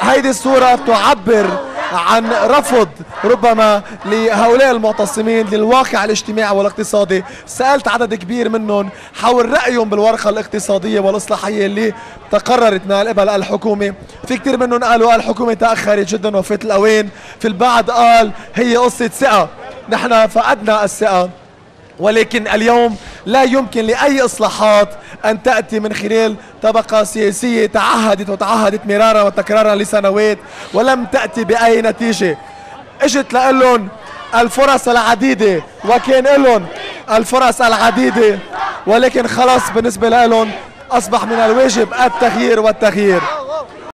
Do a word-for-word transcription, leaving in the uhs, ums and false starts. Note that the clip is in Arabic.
هيدي الصورة تعبر عن رفض ربما لهؤلاء المعتصمين للواقع الاجتماعي والاقتصادي. سألت عدد كبير منهم حول رأيهم بالورقة الاقتصادية والإصلاحية اللي تقررت من قبل الحكومة. في كثير منهم قالوا الحكومة تأخرت جدا وفات الأوان، في البعض قال هي قصة ثقة، نحن فقدنا الثقة، ولكن اليوم لا يمكن لأي إصلاحات أن تأتي من خلال طبقة سياسية تعهدت وتعهدت مرارا وتكرارا لسنوات ولم تأتي بأي نتيجة. اجت لهم الفرص العديدة وكان لهم الفرص العديدة، ولكن خلص بالنسبة لهم أصبح من الواجب التغيير والتغيير.